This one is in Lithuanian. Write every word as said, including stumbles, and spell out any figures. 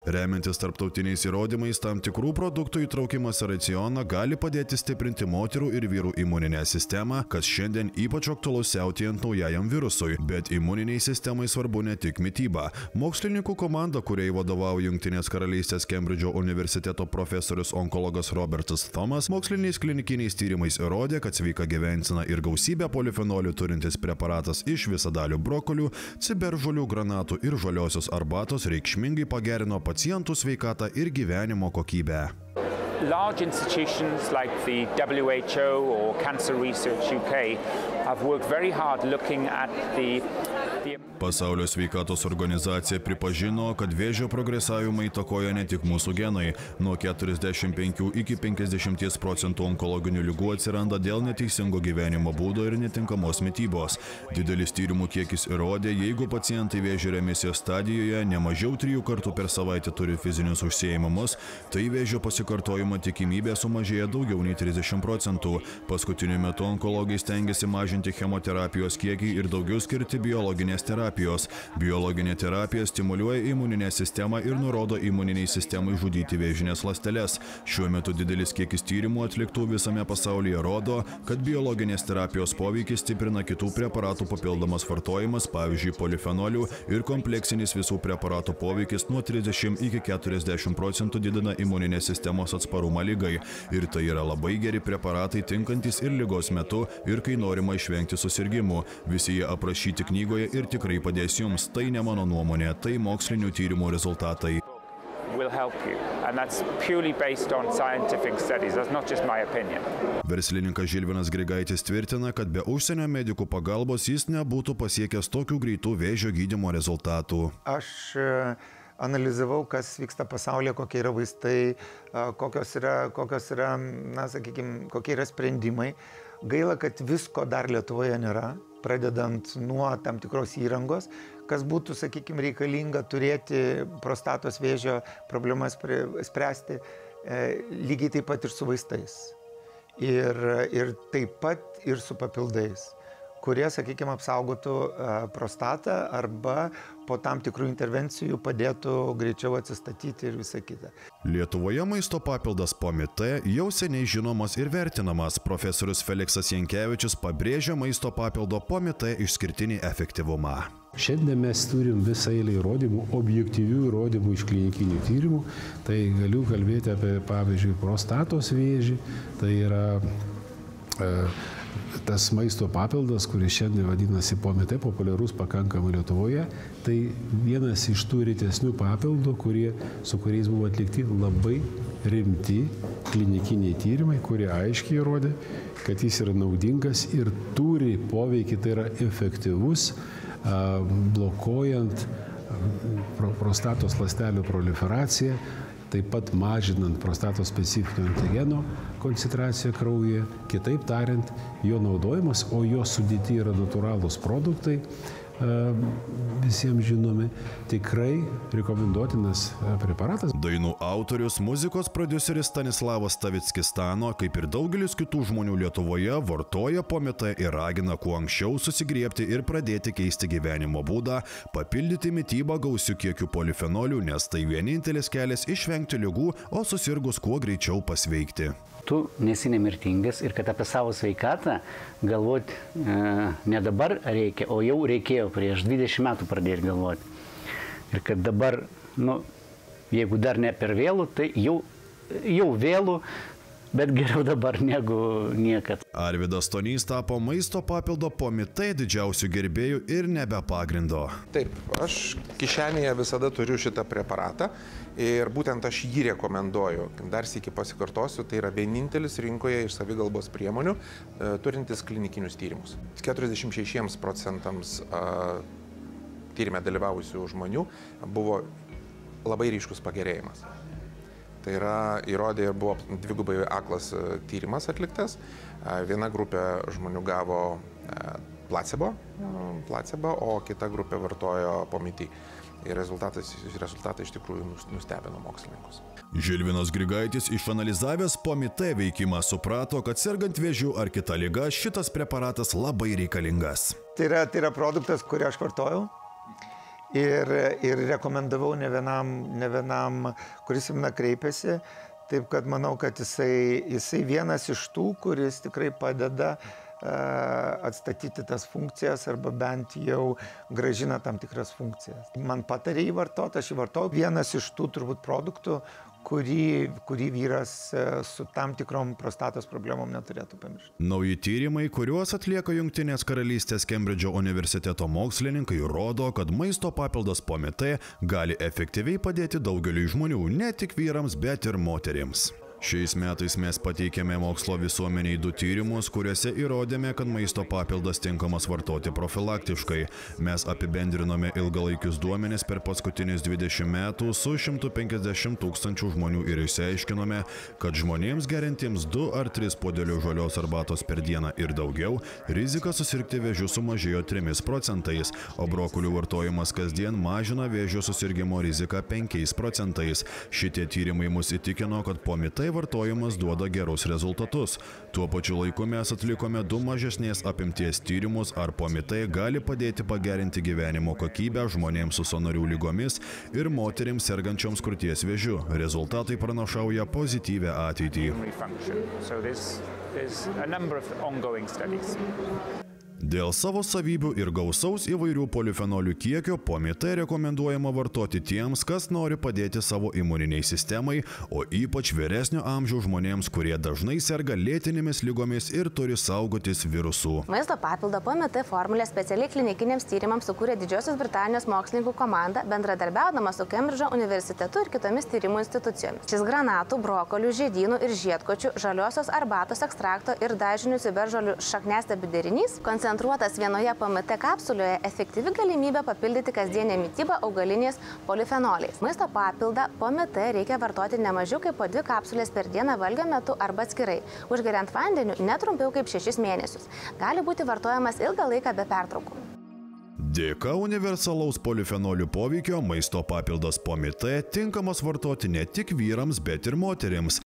Remiantis tarptautiniais įrodymais, tam tikrų produktų įtraukimas į racioną gali padėti stiprinti moterų ir vyrų imuninę sistemą, kas šiandien ypač aktualu siautėjant naujajam virusui. Bet imuniniai sistemai svarbu ne tik mityba. Mokslininkų komanda, kuriai vadovauja Jungtinės karalystės Kembridžo universiteto profesorius onkologas Robertas Thomas, moksliniais klinikiniais tyrimais įrodė, kad sveika gyvensena ir gausybė polifenolių turintis preparatas iš visadalių brokolių, ciberžolių, granatų ir žaliosios arbatos reikšmingai pagerino pacientų sveikatą ir gyvenimo kokybę. Large institutions like the W H O or Cancer Research U K have worked very hard looking at the Pasaulio sveikatos organizacija pripažino, kad vėžio progresavimą įtakoja ne tik mūsų genai. Nuo keturiasdešimt penkių iki penkiasdešimties procentų onkologinių ligų atsiranda dėl neteisingo gyvenimo būdo ir netinkamos mitybos. Didelis tyrimų kiekis įrodė, jeigu pacientai vėžio remisijos stadijoje ne mažiau trijų kartų per savaitę turi fizinius užsiėmimus, tai vėžio pasikartojimo tikimybė sumažėja daugiau nei trisdešimt procentų. Paskutiniu metu onkologai stengiasi mažinti chemoterapijos kiekį ir daugiau skirti biologinės terapijos. Biologinė terapija stimuliuoja imuninę sistemą ir nurodo imuniniai sistemai žudyti vėžinės ląsteles. Šiuo metu didelis kiekis tyrimų atliktų visame pasaulyje rodo, kad biologinės terapijos poveikis stiprina kitų preparatų papildomas vartojimas, pavyzdžiui, polifenolių, ir kompleksinis visų preparatų poveikis nuo trisdešimt iki keturiasdešimt procentų didina imuninės sistemos atsparumą ligai. Ir tai yra labai geri preparatai tinkantis ir ligos metu, ir kai norima išvengti susirgimų. Visi jie aprašyti knygoje ir tikrai padės jums. Tai ne mano nuomonė, tai mokslinių tyrimų rezultatai. Verslininkas Žilvinas Grigaitis tvirtina, kad be užsienio medikų pagalbos jis nebūtų pasiekęs tokių greitų vėžio gydymo rezultatų. Aš analizavau, kas vyksta pasaulyje, kokie yra vaistai, kokios yra, kokios yra, na, sakykime, kokie yra sprendimai. Gaila, kad visko dar Lietuvoje nėra, pradedant nuo tam tikros įrangos, kas būtų, sakykime, reikalinga turėti prostatos vėžio problemas spręsti, lygiai taip pat ir su vaistais. Ir, ir taip pat ir su papildais, kurie, sakykime, apsaugotų prostatą arba po tam tikrų intervencijų padėtų greičiau atsistatyti ir visą kitą. Lietuvoje maisto papildas Pomite jau seniai žinomas ir vertinamas. Profesorius Feliksas Jankevičius pabrėžia maisto papildo Pomite išskirtinį efektyvumą. Šiandien mes turim visą eilę įrodymų, objektyvių įrodymų iš klinikinių tyrimų. Tai galiu kalbėti apie, pavyzdžiui, prostatos vėžį. Tai yra e, tas maisto papildas, kuris šiandien vadinasi Pomite, populiarus pakankamai Lietuvoje. Tai vienas iš tų retesnių papildų, kurie, su kuriais buvo atlikti labai rimti klinikiniai tyrimai, kurie aiškiai įrodė, kad jis yra naudingas ir turi poveikį, tai yra efektyvus, blokuojant prostatos ląstelių proliferaciją, taip pat mažinant prostatos specifinio antigeno koncentraciją kraujyje. Kitaip tariant, jo naudojimas, o jo sudėty yra natūralūs produktai, visiems žinomi, tikrai rekomenduotinas preparatas. Dainų autorius, muzikos prodiuseris Stanislavas Stavickis-Stano, kaip ir daugelis kitų žmonių Lietuvoje, vartoja Pomite ir ragina kuo anksčiau susigriebti ir pradėti keisti gyvenimo būdą, papildyti mitybą gausiu kiekiu polifenolių, nes tai vienintelis kelias išvengti ligų, o susirgus kuo greičiau pasveikti. Tu nesi nemirtingas ir kad apie savo sveikatą galvoti e, ne dabar reikia, o jau reikėjo prieš dvidešimt metų pradėti galvoti. Ir kad dabar, nu, jeigu dar ne per vėlų, tai jau, jau vėlų, bet geriau dabar negu niekad. Arvydas Stonys tapo maisto papildo Pomite didžiausių gerbėjų ir nebe pagrindo. Taip, aš kišenėje visada turiu šitą preparatą ir būtent aš jį rekomenduoju. Dar sykį pasikartosiu, tai yra vienintelis rinkoje iš savigalbos priemonių e, turintis klinikinius tyrimus. keturiasdešimt šešiems procentams e, tyrime dalyvavusių žmonių buvo labai ryškus pagerėjimas. Tai yra įrodė ir buvo dvigubai aklas tyrimas atliktas. Viena grupė žmonių gavo placebo, placebo, o kita grupė vartojo Pomite. Ir rezultatai, rezultatai iš tikrųjų nustebino mokslininkus. Žilvinas Grigaitis, išanalizavęs Pomite veikimą, suprato, kad sergant vėžiu ar kita liga šitas preparatas labai reikalingas. Tai yra, tai yra produktas, kurį aš vartojau. ir, ir rekomendavau ne vienam, ne vienam, kuris į mane kreipėsi. Taip kad manau, kad jisai, jisai vienas iš tų, kuris tikrai padeda uh, atstatyti tas funkcijas arba bent jau grąžina tam tikras funkcijas. Man patarė jį vartoti, aš jį vartau. Vienas iš tų turbūt produktų, kurį, kurį vyras su tam tikrom prostatos problemom neturėtų pamiršti. Nauji tyrimai, kuriuos atlieka Jungtinės karalystės Kembridžo universiteto mokslininkai, rodo, kad maisto papildas Pomete gali efektyviai padėti daugeliui žmonių, ne tik vyrams, bet ir moterims. Šiais metais mes pateikėme mokslo visuomeniai du tyrimus, kuriuose įrodėme, kad maisto papildas tinkamas vartoti profilaktiškai. Mes apibendrinome ilgalaikius duomenis per paskutinius dvidešimt metų su šimtu penkiasdešimt tūkstančių žmonių ir išsiaiškinome, kad žmonėms geriantiems du ar tris puodelius žalios arbatos per dieną ir daugiau, rizika susirgti vėžiu sumažėjo trimis procentais, o brokolių vartojimas kasdien mažina vėžio susirgimo riziką penkiais procentais. Šitie tyrimai mus įtikino, kad Pomete vartojimas duoda gerus rezultatus. Tuo pačiu laiku mes atlikome du mažesnės apimties tyrimus, ar Pomete gali padėti pagerinti gyvenimo kokybę žmonėms su sąnarių ligomis ir moterims sergančioms krūties vėžiu. Rezultatai pranašauja pozityvią ateitį. Dėl savo savybių ir gausaus įvairių polifenolių kiekio Pomete rekomenduojama vartoti tiems, kas nori padėti savo imuniniai sistemai, o ypač vyresnio amžiaus žmonėms, kurie dažnai serga lėtinėmis ligomis ir turi saugotis virusų. Maisto papildo Pomete formulę specialiai klinikiniams tyrimams sukūrė Didžiosios Britanijos mokslininkų komanda, bendradarbiaudama su Kembridžo universitetu ir kitomis tyrimų institucijomis. Šis granatų, brokolių, žiedynų ir žiedkočių, žaliosios arbatos ekstrakto ir dažinių ciberžolių šakniastiebių derinys koncentruotas vienoje Pomete kapsulėje efektyvi galimybė papildyti kasdienę mitybą augaliniais polifenoliais. Maisto papildą Pomete reikia vartoti ne mažiau kaip po dvi kapsulės per dieną valgio metu arba atskirai, užgeriant vandeniu netrumpiau kaip šešis mėnesius. Gali būti vartojamas ilgą laiką be pertraukų. Dėka universalaus polifenolių poveikio maisto papildas Pomete tinkamas vartoti ne tik vyrams, bet ir moterims.